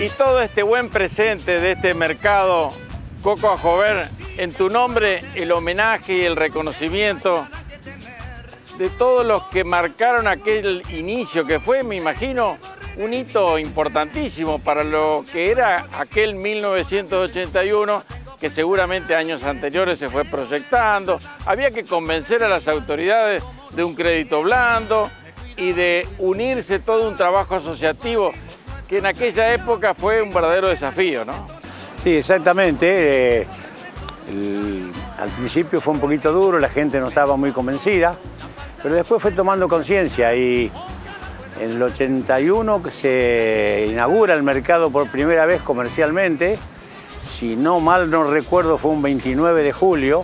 Y todo este buen presente de este mercado Coco Ajover, en tu nombre el homenaje y el reconocimiento de todos los que marcaron aquel inicio que fue, me imagino, un hito importantísimo para lo que era aquel 1981, que seguramente años anteriores se fue proyectando. Había que convencer a las autoridades de un crédito blando y de unirse todo un trabajo asociativo que en aquella época fue un verdadero desafío, ¿no? Sí, exactamente. Al principio fue un poquito duro, la gente no estaba muy convencida, pero después fue tomando conciencia y en el 81 se inaugura el mercado por primera vez comercialmente. Si no mal no recuerdo, fue un 29 de julio,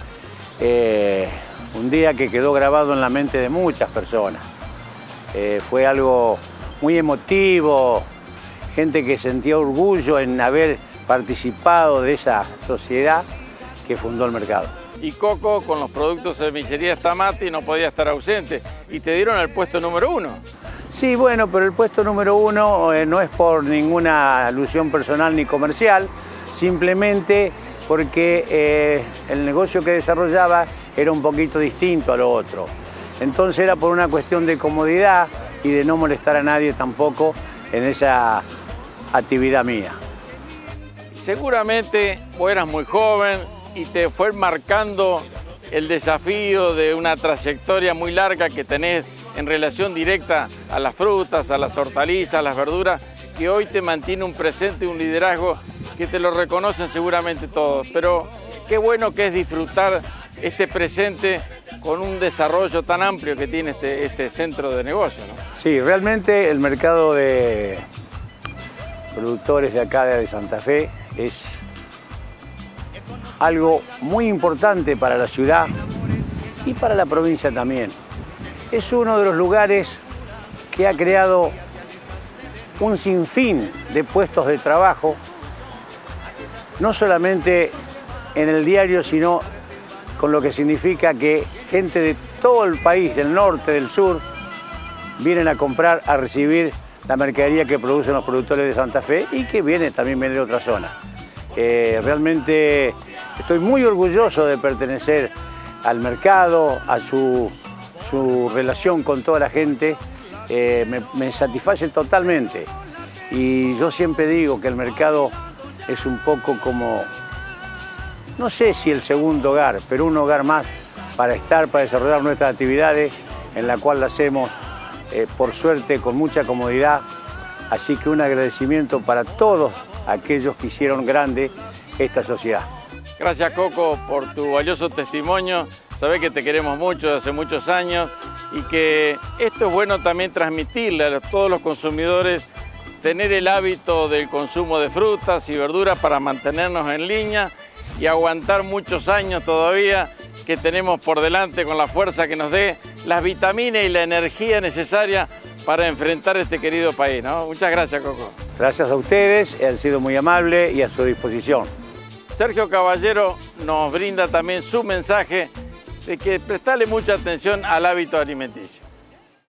un día que quedó grabado en la mente de muchas personas. Fue algo muy emotivo, gente que sentía orgullo en haber participado de esa sociedad que fundó el mercado. Y Coco, con los productos de Semillería Stamati, no podía estar ausente y te dieron el puesto número 1. Sí, bueno, pero el puesto número 1 no es por ninguna alusión personal ni comercial, simplemente porque el negocio que desarrollaba era un poquito distinto a lo otro. Entonces era por una cuestión de comodidad y de no molestar a nadie tampoco en esa actividad mía. Seguramente vos eras muy joven y te fue marcando el desafío de una trayectoria muy larga que tenés en relación directa a las frutas, a las hortalizas, a las verduras, que hoy te mantiene un presente y un liderazgo que te lo reconocen seguramente todos. Pero qué bueno que es disfrutar este presente con un desarrollo tan amplio que tiene este centro de negocio, ¿no? Sí, realmente el mercado de productores de acá de Santa Fe es algo muy importante para la ciudad y para la provincia también. Es uno de los lugares que ha creado un sinfín de puestos de trabajo, no solamente en el diario, sino con lo que significa que gente de todo el país, del norte, del sur, vienen a comprar, a recibir la mercadería que producen los productores de Santa Fe y que también viene de otra zona. Realmente estoy muy orgulloso de pertenecer al mercado, a su relación con toda la gente, me satisface totalmente. Y yo siempre digo que el mercado es un poco como, no sé si el segundo hogar, pero un hogar más para desarrollar nuestras actividades, en la cual la hacemos, por suerte, con mucha comodidad. Así que un agradecimiento para todos aquellos que hicieron grande esta sociedad. Gracias, Coco, por tu valioso testimonio. Sabés que te queremos mucho desde hace muchos años y que esto es bueno también transmitirle a todos los consumidores, tener el hábito del consumo de frutas y verduras para mantenernos en línea y aguantar muchos años todavía que tenemos por delante con la fuerza que nos dé las vitaminas y la energía necesaria para enfrentar este querido país, ¿no? Muchas gracias, Coco. Gracias a ustedes, han sido muy amables y a su disposición. Sergio Caballero nos brinda también su mensaje de que prestarle mucha atención al hábito alimenticio.